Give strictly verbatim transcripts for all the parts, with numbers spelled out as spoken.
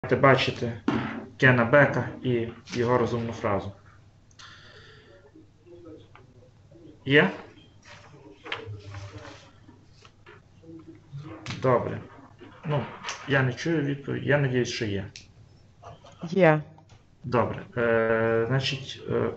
бачити Кена Бека і його розумну фразу. Є? Добре. Ну, я не чую відповідь. Я надіюсь, що є. Є. Добре. Е, значить, е,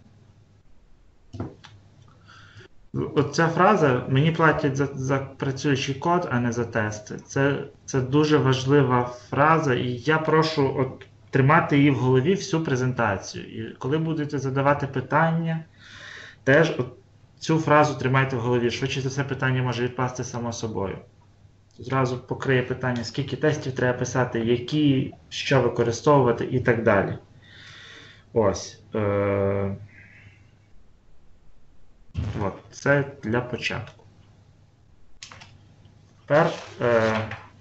оця фраза «мені платять за, за працюючий код, а не за тести». Це, це дуже важлива фраза, і я прошу от, тримати її в голові всю презентацію. І коли будете задавати питання, теж от, цю фразу тримайте в голові. Швидше за все питання може відпасти само собою. Зразу покриє питання, скільки тестів треба писати, які, що використовувати і так далі. Ось. Е От, це для початку. Тепер, е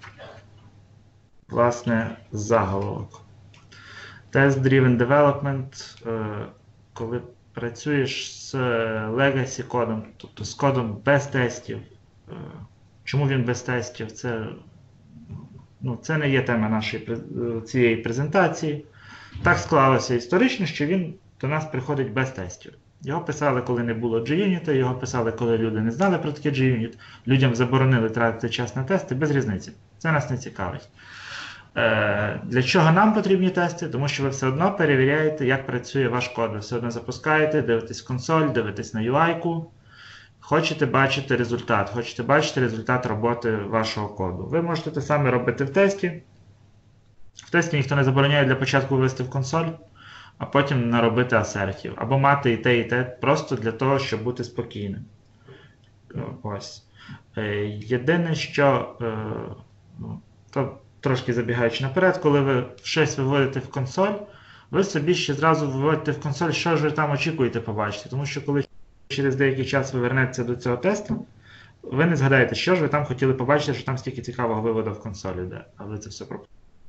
власне, заголовок. Test-driven development, е коли працюєш з legacy кодом, тобто з кодом без тестів. Е чому він без тестів? Це, ну, це не є тема нашої цієї презентації. Так склалося історично, що він до нас приходить без тестів. Його писали, коли не було джі-юніта, його писали, коли люди не знали про таке джі-юніт. Людям заборонили тратити час на тести, без різниці. Це нас не цікавить. Е, для чого нам потрібні тести? Тому що ви все одно перевіряєте, як працює ваш код. Ви все одно запускаєте, дивитесь консоль, дивитесь на ю ай-ку. Хочете бачити результат, хочете бачити результат роботи вашого коду. Ви можете те саме робити в тесті. В тесті ніхто не забороняє для початку ввести в консоль, а потім наробити асертів. Або мати і те, і те, просто для того, щоб бути спокійним. Ось. Єдине, що, то трошки забігаючи наперед, коли ви щось виводите в консоль, ви собі ще зразу виводите в консоль, що ж ви там очікуєте побачити. Тому що коли через деякий час ви вернетеся до цього тесту, ви не згадаєте, що ж ви там хотіли побачити, що там стільки цікавого виводу в консолі йде. А ви це все пропустите.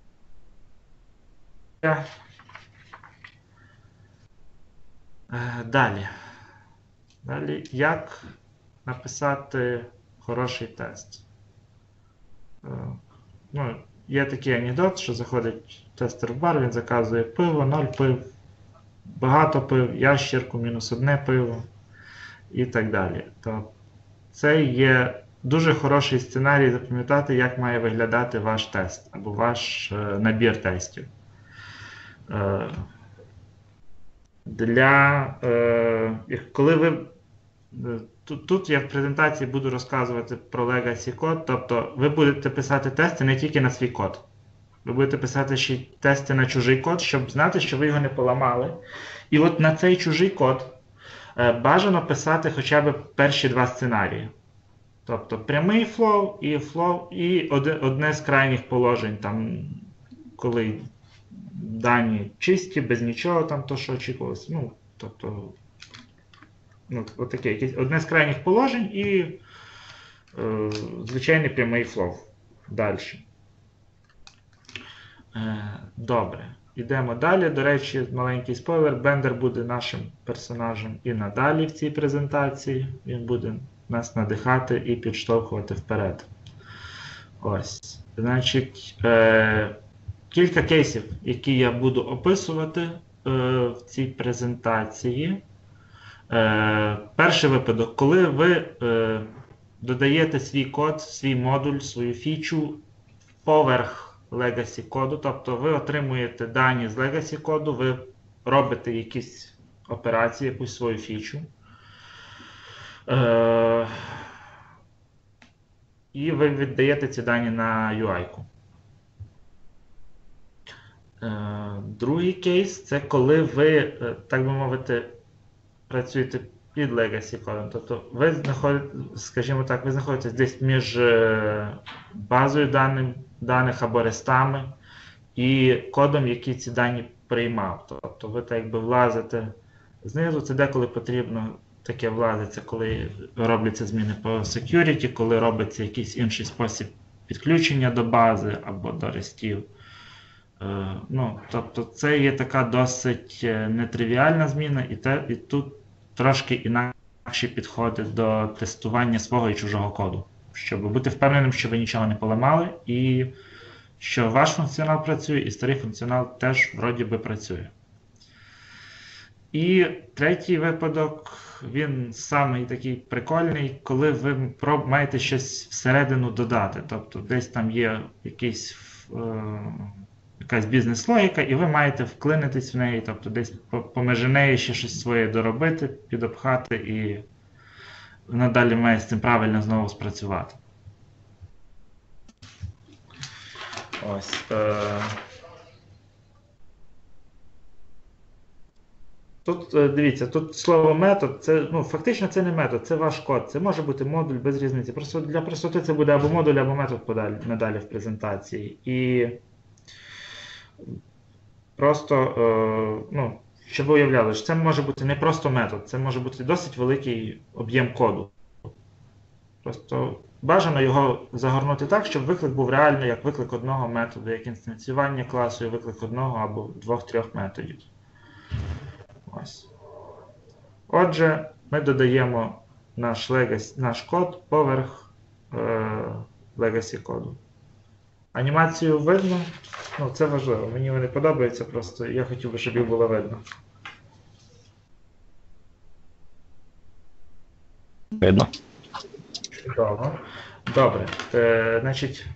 Далі. Далі, як написати хороший тест? Ну, є такий анекдот, що заходить тестер в бар, він заказує пиво, ноль пив, багато пив, ящірку, мінус одне пиво і так далі. То це є дуже хороший сценарій запам'ятати, як має виглядати ваш тест або ваш е, набір тестів. Е, Для, е, коли ви, тут, тут я в презентації буду розказувати про legacy код, тобто ви будете писати тести не тільки на свій код. Ви будете писати ще й тести на чужий код, щоб знати, що ви його не поламали. І от на цей чужий код е, бажано писати хоча б перші два сценарії. Тобто прямий флоу і флоу, і одне з крайніх положень, там, коли дані чисті, без нічого там, то, що очікувалося. Ну, тобто, ну, отаке, якесь одне з крайніх положень і е, звичайний прямий флоу. Далі. Е, добре. Йдемо далі. До речі, маленький спойлер, Бендер буде нашим персонажем і надалі в цій презентації. Він буде нас надихати і підштовхувати вперед. Ось. Значить, е, кілька кейсів, які я буду описувати е, в цій презентації. Е, перший випадок, коли ви е, додаєте свій код, свій модуль, свою фічу поверх legacy коду, тобто ви отримуєте дані з legacy коду, ви робите якісь операції, якусь свою фічу. Е, і ви віддаєте ці дані на ю ай-ку. Другий кейс – це коли ви, так би мовити, працюєте під legacy кодом. Тобто ви знаходите, скажімо так, ви знаходитесь десь між базою даних, даних або рестами і кодом, який ці дані приймав. Тобто ви так якби влазите знизу, це деколи потрібно таке влазиться, коли робляться зміни по security, коли робиться якийсь інший спосіб підключення до бази або до рестів. Ну, тобто це є така досить нетривіальна зміна, і, те, і тут трошки інакші підходи до тестування свого і чужого коду, щоб бути впевненим, що ви нічого не поламали і що ваш функціонал працює і старий функціонал теж вроді би працює. І третій випадок, він самий такий прикольний, коли ви маєте щось всередину додати. Тобто десь там є якийсь, е, якась бізнес-логіка, і ви маєте вклинитись в неї, тобто десь поміж неї ще щось своє доробити, підопхати, і надалі має з цим правильно знову спрацювати. Ось. Е, Тут, дивіться, тут слово метод, це, ну, фактично це не метод, це ваш код. Це може бути модуль без різниці. Просто для простоти це буде або модуль, або метод подалі, надалі в презентації. І просто, е, ну, щоб ви уявляли, що це може бути не просто метод, це може бути досить великий об'єм коду. Просто бажано його загорнути так, щоб виклик був реально як виклик одного методу, як інстанціювання класу і виклик одного або двох-трьох методів. Ось. Отже, ми додаємо наш, legacy, наш код поверх е, legacy коду. Анімацію видно? Ну, це важливо. Мені вони подобаються, просто я хотів би, щоб їх було видно. Видно. Чудово. Добре. Е, значить,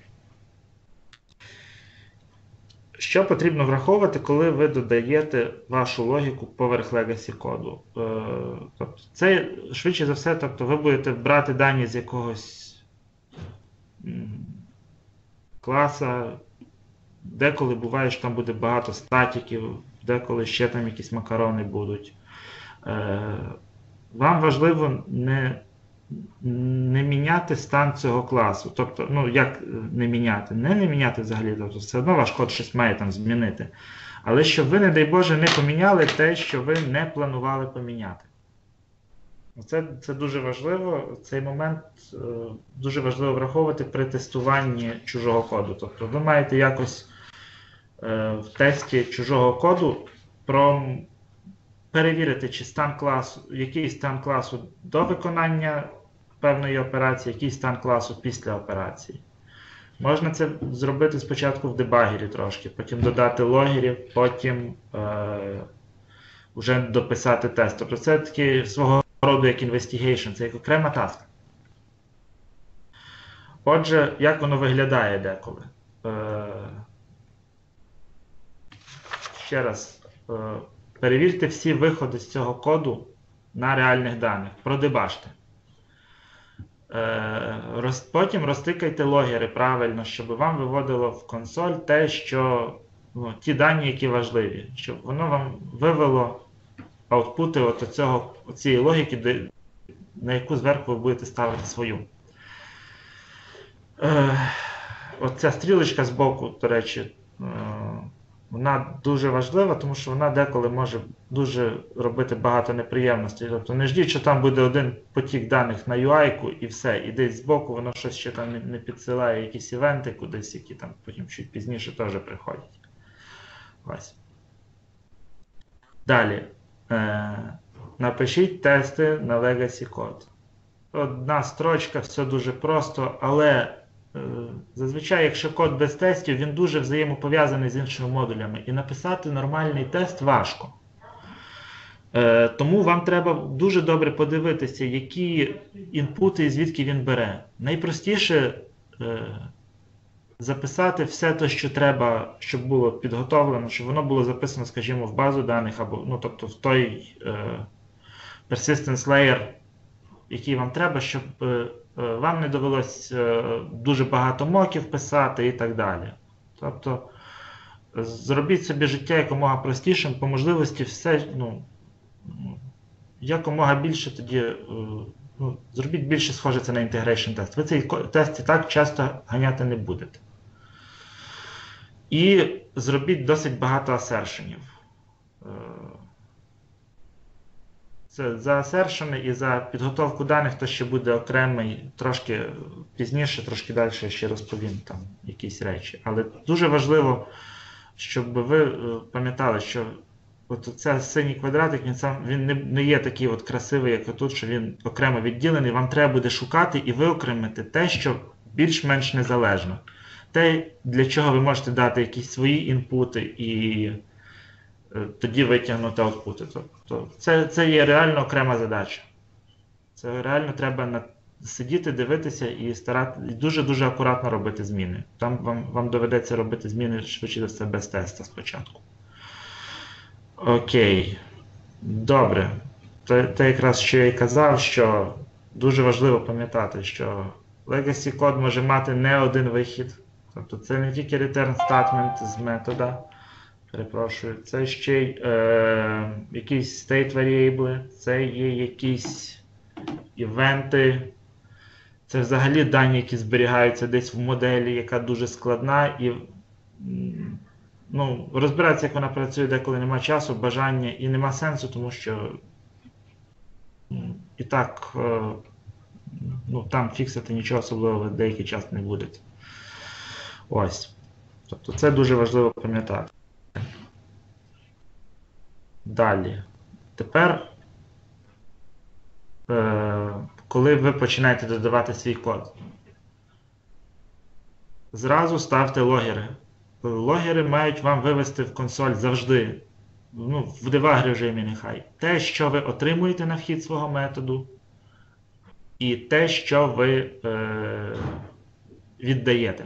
що потрібно враховувати, коли ви додаєте вашу логіку поверх legacy коду? Е, тобто, це, швидше за все, тобто, ви будете брати дані з якогось м, класа, деколи буває, що там буде багато статіків, деколи ще там якісь макарони будуть. Е, вам важливо не не міняти стан цього класу. Тобто, ну, як не міняти? Не не міняти взагалі, тобто все одно ваш код щось має там змінити. Але щоб ви, не дай Боже, не поміняли те, що ви не планували поміняти. Це, це дуже важливо. Цей момент е, дуже важливо враховувати при тестуванні чужого коду. Тобто ви маєте якось е, в тесті чужого коду про перевірити, чи стан класу, який стан класу до виконання певної операції, який стан класу після операції. Можна це зробити спочатку в дебагері трошки, потім додати логерів, потім е, вже дописати тест. Тобто це такий свого роду як investigation, це як окрема таска. Отже, як воно виглядає деколи? Е, ще раз, е, перевірте всі виходи з цього коду на реальних даних, продебажте. Потім розтикайте логери правильно, щоб вам виводило в консоль те, що, ну, ті дані, які важливі, щоб воно вам вивело аутпути от цього, цієї логіки, на яку зверху ви будете ставити свою. Оця стрілочка з боку, до речі, вона дуже важлива, тому що вона деколи може дуже робити багато неприємностей. Тобто не ждіть, що там буде один потік даних на ю ай-ку і все. І десь збоку воно щось ще там не підсилає, якісь івенти кудись, які там потім чуть пізніше теж приходять. Ось. Далі. Е, напишіть тести на legacy код. Одна строчка, все дуже просто, але зазвичай, якщо код без тестів, він дуже взаємопов'язаний з іншими модулями. І написати нормальний тест важко. Е, тому вам треба дуже добре подивитися, які інпути і звідки він бере. Найпростіше е, записати все те, що треба, щоб було підготовлено, щоб воно було записано, скажімо, в базу даних, або, ну, тобто в той е, persistence layer, який вам треба, щоб е, вам не довелось дуже багато моків писати і так далі. Тобто, зробіть собі життя якомога простішим, по можливості все, ну, якомога більше тоді, ну, зробіть більше схоже це на integration тест. Ви цей тест і так часто ганяти не будете. І зробіть досить багато асершенів. Це за асершени і за підготовку даних, то ще буде окремий, трошки пізніше, трошки далі ще розповім там якісь речі. Але дуже важливо, щоб ви пам'ятали, що от цей синій квадратик, він, сам, він не, не є такий от красивий, як отут, що він окремо відділений. Вам треба буде шукати і виокремити те, що більш-менш незалежно. те, для чого ви можете дати якісь свої інпути і е, тоді витягнути аутпути. Тобто це, це є реально окрема задача. Це реально треба на, сидіти, дивитися і старати і дуже-дуже акуратно робити зміни. Там вам, вам доведеться робити зміни швидше за все без теста спочатку. Окей. Добре. Те, те якраз, що я і казав, що дуже важливо пам'ятати, що legacy код може мати не один вихід. Тобто це не тільки return statement з метода, перепрошую, це ще й е, якісь state variable, це є якісь івенти, це взагалі дані, які зберігаються десь в моделі, яка дуже складна, і ну, розбиратися, як вона працює, деколи немає часу, бажання і нема сенсу, тому що і так ну, там фіксити нічого особливого деякий час не буде. Ось. Тобто це дуже важливо пам'ятати. Далі. Тепер, е, коли ви починаєте додавати свій код, зразу ставте логери. Логери мають вам вивести в консоль завжди, ну, в debug режимі нехай, те, що ви отримуєте на вхід свого методу, і те, що ви е, віддаєте.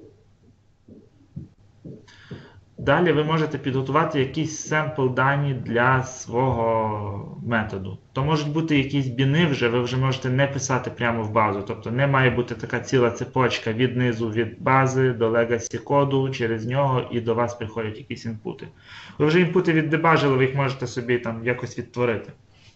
Далі ви можете підготувати якісь семпл дані для свого методу. То можуть бути якісь біни вже, ви вже можете не писати прямо в базу. Тобто не має бути така ціла цепочка від низу, від бази до legacy коду, через нього і до вас приходять якісь інпути. Ви вже інпути віддебажили, ви їх можете собі там якось відтворити.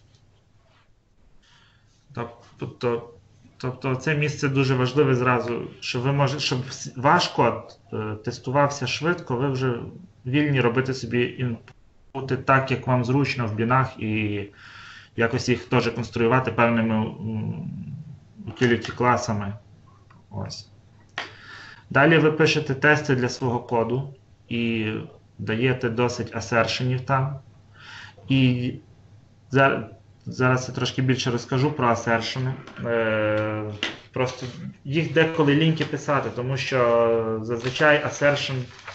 Тобто, тобто це місце дуже важливе зразу, щоб, ви можете, щоб ваш код е, тестувався швидко, ви вже вільні робити собі інпути так, як вам зручно в бінах, і якось їх теж конструювати певними utility класами. Ось. Далі ви пишете тести для свого коду і даєте досить асершенів там. І зараз Зараз я трошки більше розкажу про асершени. Е, просто їх деколи ліньки писати, тому що зазвичай assertion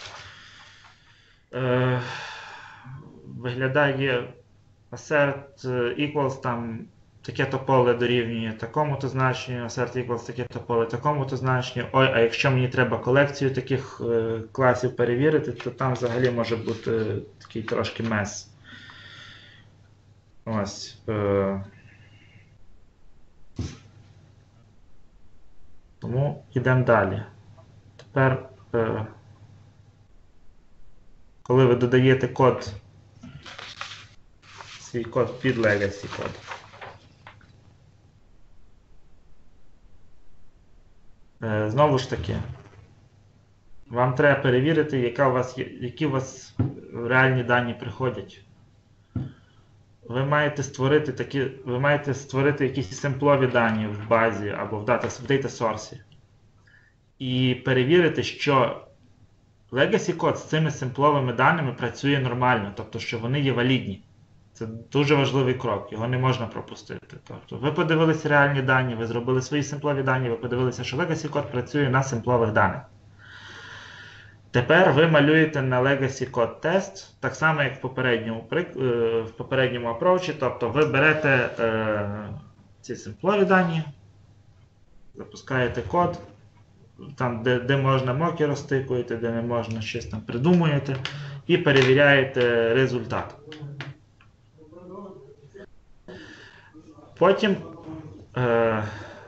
е, виглядає assert equals там таке-то поле дорівнює такому-то значенню, assert equals таке-то поле такому-то значенню. Ой, а якщо мені треба колекцію таких е, класів перевірити, то там взагалі може бути такий трошки мес. Ось. Е... Тому йдемо далі. Тепер, е... коли ви додаєте код, свій код під legacy код, е... знову ж таки, вам треба перевірити, яка у вас є, які у вас реальні дані приходять. Ви маєте створити такі, ви маєте створити якісь семплові дані в базі або в дата, в data source. І перевірити, що legacy код з цими семпловими даними працює нормально, тобто, що вони є валідні. Це дуже важливий крок, його не можна пропустити. Тобто, ви подивилися реальні дані, ви зробили свої семплові дані, ви подивилися, що legacy код працює на семплових даних. Тепер ви малюєте на legacy код тест, так само, як в попередньому, в попередньому approach, тобто ви берете е, ці семплові дані, запускаєте код, там, де, де можна моки розтикуєте, де не можна, щось там придумуєте, і перевіряєте результат. Потім е,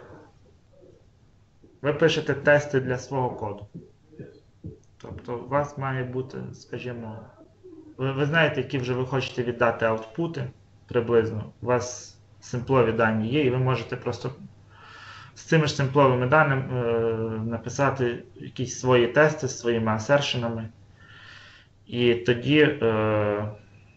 ви пишете тести для свого коду. Тобто у вас має бути, скажімо, ви, ви знаєте, які вже ви хочете віддати аутпути приблизно. У вас семплові дані є, і ви можете просто з цими ж семпловими даними е, написати якісь свої тести з своїми асершенами. І тоді е,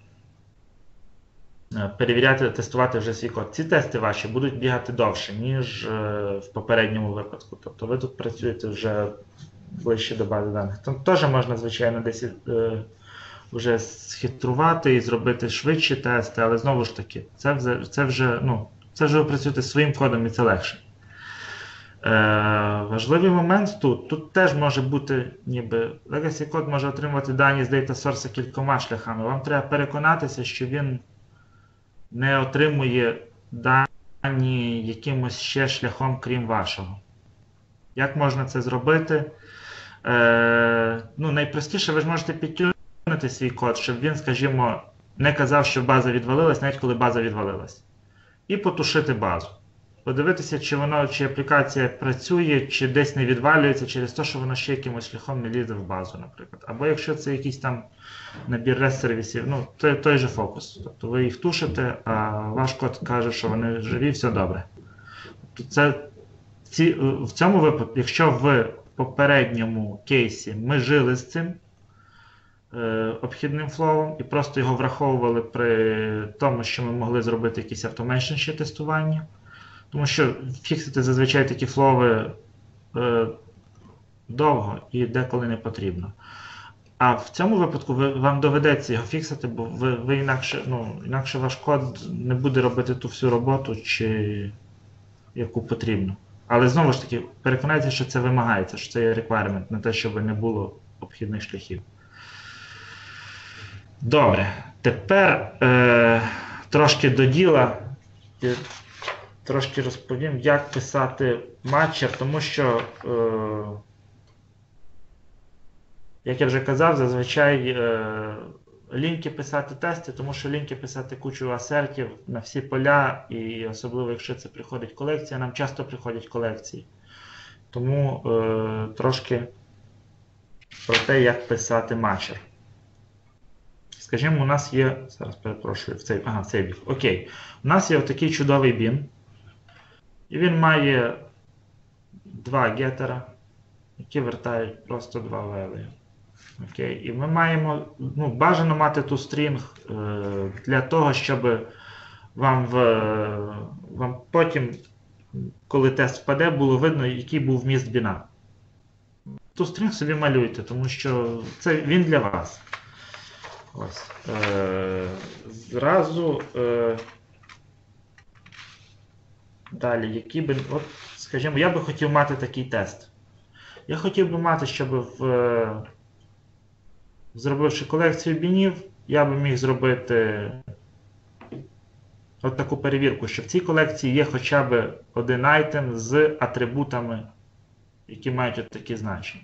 перевіряти, тестувати вже свій код. Ці тести ваші будуть бігати довше, ніж е, в попередньому випадку. Тобто ви тут працюєте вже ближче до бази даних. Там теж можна, звичайно, десь е, вже схитрувати і зробити швидші тести, але знову ж таки, це вже, це вже, ну, це вже ви працюєте своїм кодом і це легше. Важливий момент тут, тут теж може бути, ніби legacy код може отримувати дані з data source кількома шляхами. Вам треба переконатися, що він не отримує дані якимось ще шляхом, крім вашого. Як можна це зробити? Е, ну, найпростіше, ви ж можете підтягнути свій код, щоб він, скажімо, не казав, що база відвалилась, навіть коли база відвалилась. І потушити базу. Подивитися, чи воно, чи аплікація працює, чи десь не відвалюється через те, що воно ще якимось шляхом не лізе в базу, наприклад. Або якщо це якийсь там набір REST-сервісів, ну, той, той же фокус. Тобто ви їх тушите, а ваш код каже, що вони живі, все добре. Тобто це, ці, в цьому випадку, якщо в попередньому кейсі ми жили з цим е, обхідним флоу і просто його враховували при тому, що ми могли зробити якісь автомейшн ще тестування, тому що фіксити зазвичай такі флови е, довго і деколи не потрібно. А в цьому випадку ви, вам доведеться його фіксити, бо ви, ви інакше, ну, інакше ваш код не буде робити ту всю роботу, чи, яку потрібно. Але знову ж таки, переконайтеся, що це вимагається, що це є requirement, не те, щоб не було обхідних шляхів. Добре, тепер е, трошки до діла. Трошки розповім, як писати матчер, тому що, е, як я вже казав, зазвичай е, ліньки писати тести, тому що ліньки писати кучу асертів на всі поля, і особливо, якщо це приходить колекція, нам часто приходять колекції. Тому е, трошки про те, як писати матчер. Скажімо, у нас є, зараз перепрошую, в цей, ага, в цей бік, окей. У нас є отакий чудовий бін. І він має два гетера, які вертають просто два валії. Окей. І ми маємо, ну, бажано мати ту стрінг е, для того, щоб вам, в, вам потім, коли тест впаде, було видно, який був вміст біна. Ту стрінг собі малюйте, тому що це він для вас. Ось. Е, зразу... Е, Далі, які би, от, скажімо, я би хотів мати такий тест. Я хотів би мати, щоб в, зробивши колекцію бінів, я би міг зробити от таку перевірку, що в цій колекції є хоча б один айтем з атрибутами, які мають от такі значення.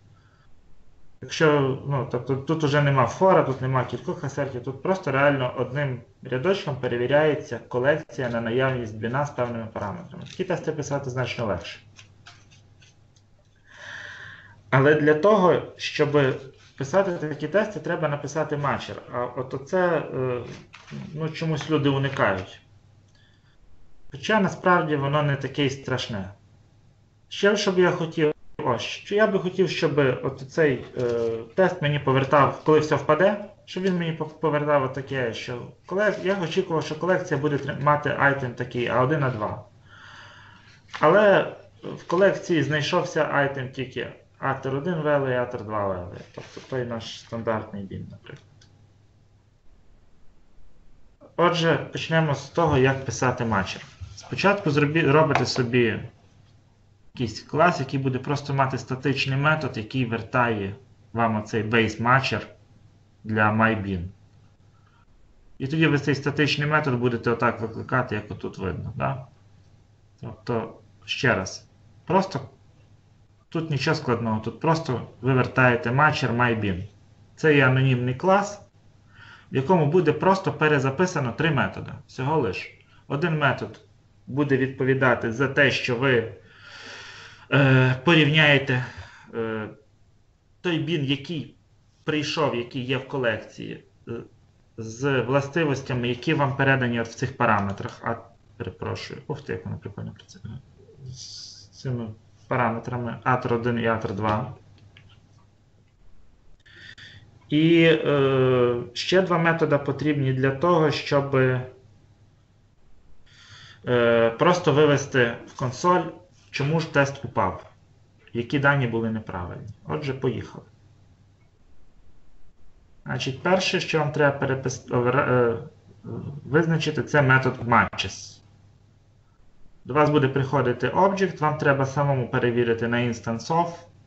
Якщо, ну, тобто тут вже нема фора, тут нема кількох асертів, тут просто реально одним рядочком перевіряється колекція на наявність біна з певними параметрами. Такі тести писати значно легше. Але для того, щоб писати такі тести, треба написати матчер. А от оце, ну, чомусь люди уникають. Хоча насправді воно не таке й страшне. Ще що б я хотів, ось, що я би хотів, щоб от цей е, тест мені повертав, коли все впаде, щоб він мені повертав отаке, що колек... я очікував, що колекція буде мати айтем такий а один, а два. Але в колекції знайшовся айтем тільки атер один вели і атер два вели. Тобто той наш стандартний бін, наприклад. Отже, почнемо з того, як писати матчер. Спочатку зробі... робите собі якийсь клас, який буде просто мати статичний метод, який вертає вам оцей base matcher для myBin. І тоді ви цей статичний метод будете отак викликати, як отут видно. Да? Тобто, ще раз, просто тут нічого складного, тут просто ви вертаєте matcher myBin. Це є анонімний клас, в якому буде просто перезаписано три методи. Всього лиш. Один метод буде відповідати за те, що ви е, порівняєте е, той бін, який прийшов, який є в колекції, е, з властивостями, які вам передані от в цих параметрах. А, перепрошую, ух ти, як воно прикольно працює. З цими параметрами атер один і атер два. І е, ще два методи потрібні для того, щоб е, просто вивести в консоль, чому ж тест упав, які дані були неправильні. Отже, поїхали. Значить, перше, що вам треба перепис... е, визначити, це метод matches. До вас буде приходити object, вам треба самому перевірити на instance of,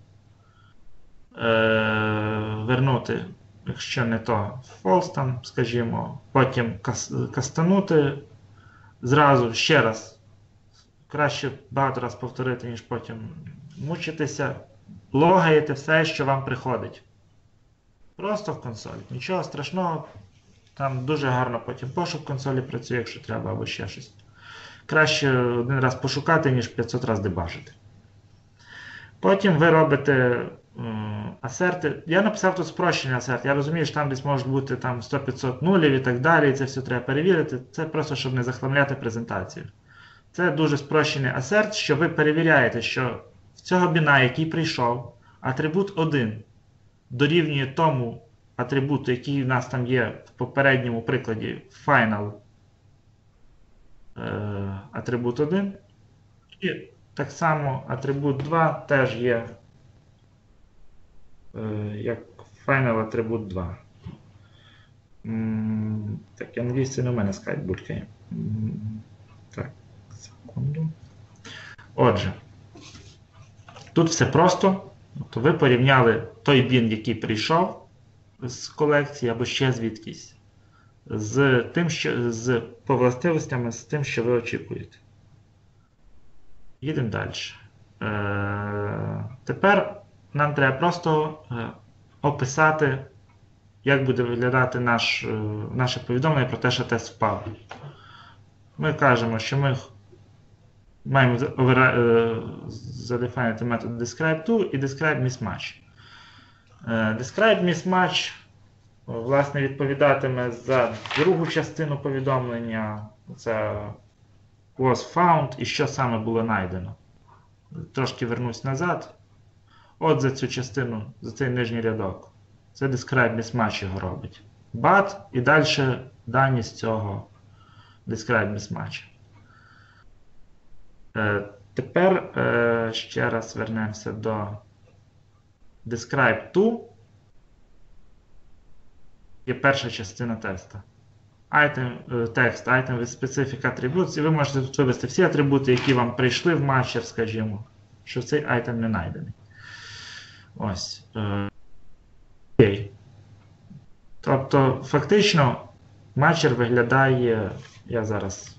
е, вернути, якщо не то, false там, скажімо, потім кас, кастанути, зразу ще раз. Краще багато раз повторити, ніж потім мучитися. Логаєте все, що вам приходить. Просто в консолі. Нічого страшного. Там дуже гарно потім пошук в консолі працює, якщо треба, або ще щось. Краще один раз пошукати, ніж п'ятсот разів дебажити. Потім ви робите м, асерти. Я написав тут спрощений асерт. Я розумію, що там десь можуть бути там сто п'ятсот нулів і так далі. І це все треба перевірити. Це просто, щоб не захламляти презентацію. Це дуже спрощений асерт, що ви перевіряєте, що в цього біна, який прийшов, атрибут один дорівнює тому атрибуту, який у нас там є в попередньому прикладі final е, атрибут один. І так само атрибут два теж є е, як final атрибут два. М, так, я надіюсь, це не в мене скайп булькає. М, Так, секунду. Отже, тут все просто. Тобто ви порівняли той бін, який прийшов з колекції або ще звідкись, з тим, що, з, по властивостями, з тим, що ви очікуєте. Їдемо далі. Е, тепер нам треба просто е, описати, як буде виглядати наш, е, наше повідомлення про те, що тест впав. Ми кажемо, що ми маємо задефайнити метод describe_to і describe_mismatch. Describe mismatch, власне, відповідатиме за другу частину повідомлення. Це was found і що саме було знайдено. Трошки вернусь назад. От за цю частину, за цей нижній рядок. Це describe mismatch його робить. But і далі дані з цього describe mismatch. Е, тепер е, ще раз вернемося до describe_to. Є перша частина теста. Item, text, item with specific attributes. І ви можете тут вивести всі атрибути, які вам прийшли в матчер, скажімо, що цей item не знайдений. Ось. Окей. Тобто, фактично, матчер виглядає, я зараз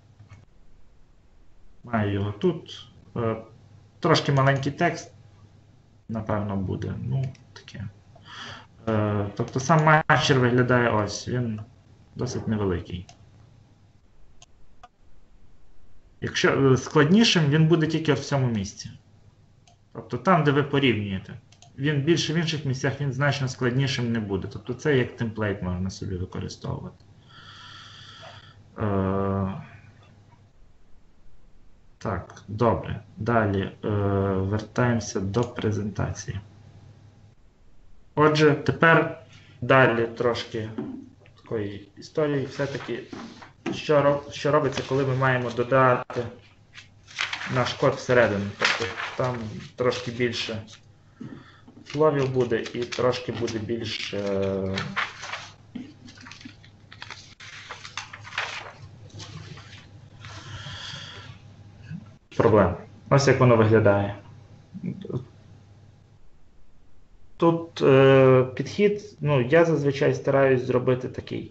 маю його тут. Трошки маленький текст, напевно, буде. Ну, таке. Тобто сам матчер виглядає ось, він досить невеликий. Якщо складнішим, він буде тільки в цьому місці. Тобто там, де ви порівнюєте. Він більше в інших місцях він значно складнішим не буде. Тобто це як темплейт можна собі використовувати. Е, так, добре. Далі е, вертаємося до презентації. Отже, тепер далі трошки такої історії. Все-таки, що, що робиться, коли ми маємо додати наш код всередину. Тобто там трошки більше фловів буде і трошки буде більше е, проблем. Ось як воно виглядає. Тут е, підхід, ну, я зазвичай стараюсь зробити такий.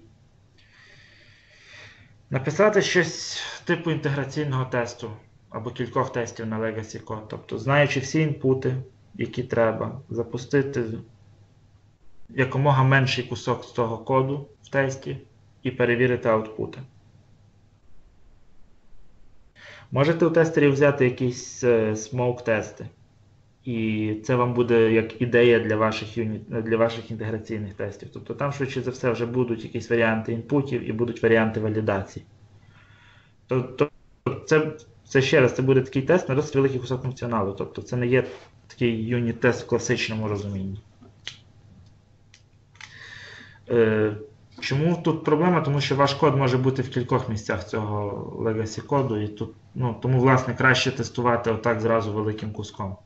Написати щось типу інтеграційного тесту або кількох тестів на Legacy код. Тобто, знаючи всі інпути, які треба, запустити якомога менший кусок з того коду в тесті і перевірити аутпути. Можете у тестерів взяти якісь смоук-тести. І це вам буде як ідея для ваших, юніт, для ваших інтеграційних тестів. Тобто там, швидше за все, вже будуть якісь варіанти інпутів і будуть варіанти валідації. Тобто це, це ще раз, це буде такий тест на досить великий кусок функціоналу. Тобто це не є такий юніт-тест в класичному розумінні. Е, чому тут проблема? Тому що ваш код може бути в кількох місцях цього legacy коду. І тут, ну, тому, власне, краще тестувати отак зразу великим куском.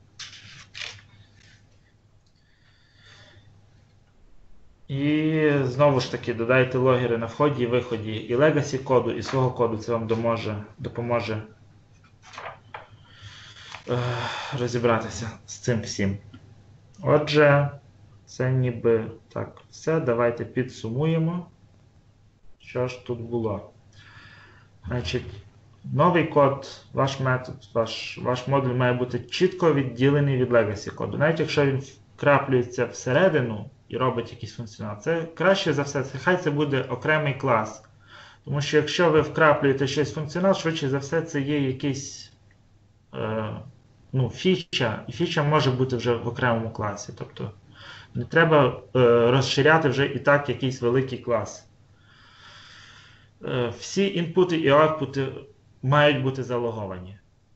І знову ж таки, додайте логери на вході і виході і legacy коду, і свого коду. Це вам допоможе, допоможе е, розібратися з цим всім. Отже, це ніби так все. Давайте підсумуємо, що ж тут було. Значить, новий код, ваш метод, ваш, ваш модуль має бути чітко відділений від legacy коду. Навіть якщо він вкраплюється всередину і робить якийсь функціонал, це краще за все, це, хай це буде окремий клас. Тому що якщо ви вкраплюєте щось функціонал, швидше за все це є якийсь е, ну, фіча, і фіча може бути вже в окремому класі. Тобто не треба е, розширяти вже і так якийсь великий клас. Е, всі інпути і аутпути мають бути залоговані.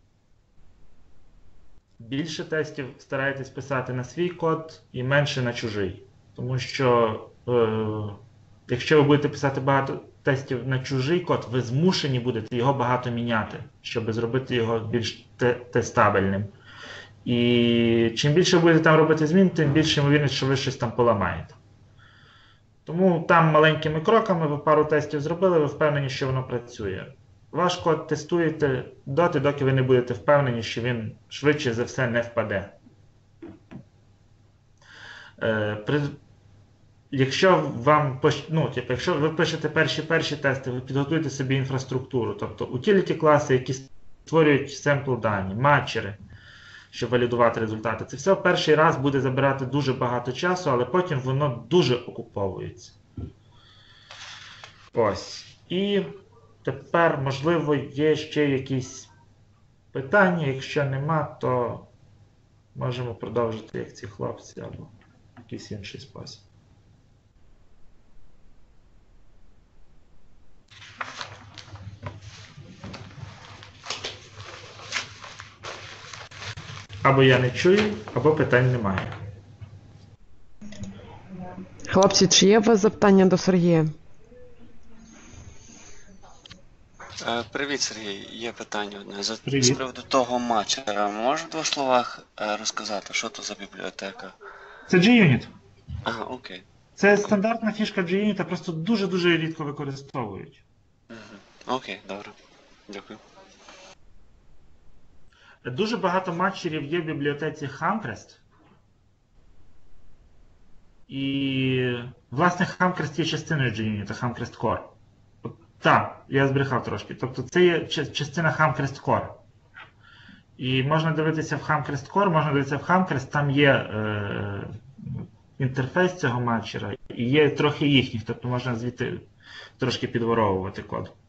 Більше тестів старайтесь писати на свій код і менше на чужий. Тому що, е, якщо ви будете писати багато тестів на чужий код, ви змушені будете його багато міняти, щоб зробити його більш те тестабельним. І чим більше будете там робити змін, тим більше ймовірність, що ви щось там поламаєте. Тому там маленькими кроками ви пару тестів зробили, ви впевнені, що воно працює. Ваш код тестуєте доти, доки ви не будете впевнені, що він швидше за все не впаде. Е, при, якщо, вам, ну, типу, якщо ви пишете перші-перші тести, ви підготуєте собі інфраструктуру, тобто утиліті класи, які створюють семпл дані, матчери, щоб валідувати результати. Це все в перший раз буде забирати дуже багато часу, але потім воно дуже окуповується. Ось. І тепер, можливо, є ще якісь питання. Якщо нема, то можемо продовжити, як ці хлопці, або в якийсь інший спосіб. Або я не чую, або питань немає. Хлопці, чи є у вас запитання до Сергія? Е, Привіт, Сергій. Є питання одне. З Привіт. з приводу того матчера. Можеш в двох словах е, розказати, що то за бібліотека? Це G-Unit. Ага, окей. Це стандартна фішка G-Unit, просто дуже-дуже рідко використовують. Угу. Окей, добре. Дякую. Дуже багато матчерів є в бібліотеці Hamcrest. І, власне, Hamcrest є частиною G-Unit, Hamcrest Core. Так, я збрехав трошки. Тобто це є частина Hamcrest Core. І можна дивитися в Hamcrest Core, можна дивитися в Hamcrest, там є е, інтерфейс цього матчера, і є трохи їхніх, тобто можна звідти трошки підворовувати код.